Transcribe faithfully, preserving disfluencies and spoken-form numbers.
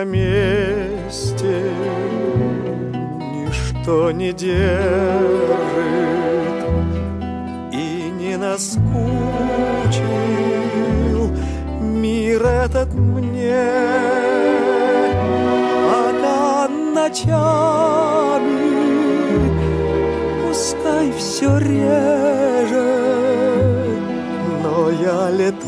на месте, ничто не держит и не наскучил мир этот мне, пока ночами пускай все режет, но я летать